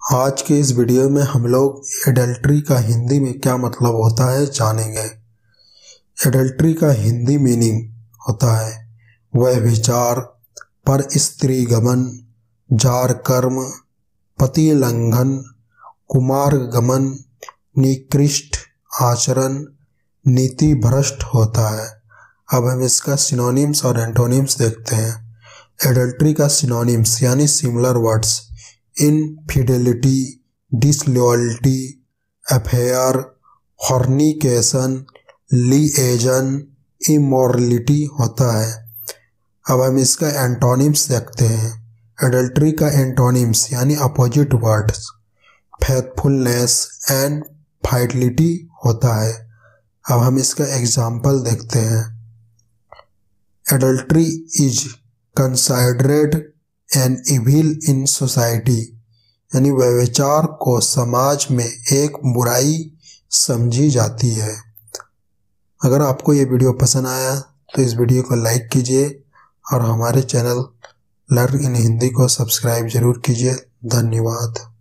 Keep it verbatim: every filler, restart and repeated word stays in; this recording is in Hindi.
आज के इस वीडियो में हम लोग एडल्ट्री का हिंदी में क्या मतलब होता है जानेंगे। एडल्ट्री का हिंदी मीनिंग होता है व्यभिचार, पर स्त्री गमन, जार कर्म, पति लंघन, कुमार गमन, निकृष्ट आचरण, नीति भ्रष्ट होता है। अब हम इसका सिनोनिम्स और एंटोनिम्स देखते हैं। एडल्ट्री का सिनोनिम्स यानी similar words infidelity, disloyalty, affair, fornication, liaison, immorality होता है। अब हम इसका एंटोनिम्स देखते हैं। एडल्ट्री का एंटोनिम्स यानी opposite words faithfulness and fidelity होता है। अब हम इसका एग्जाम्पल देखते हैं। Adultery is considered an evil in society, यानी व्यभिचार को समाज में एक बुराई समझी जाती है। अगर आपको ये वीडियो पसंद आया तो इस वीडियो को लाइक कीजिए और हमारे चैनल लर्न इन हिंदी को सब्सक्राइब जरूर कीजिए। धन्यवाद।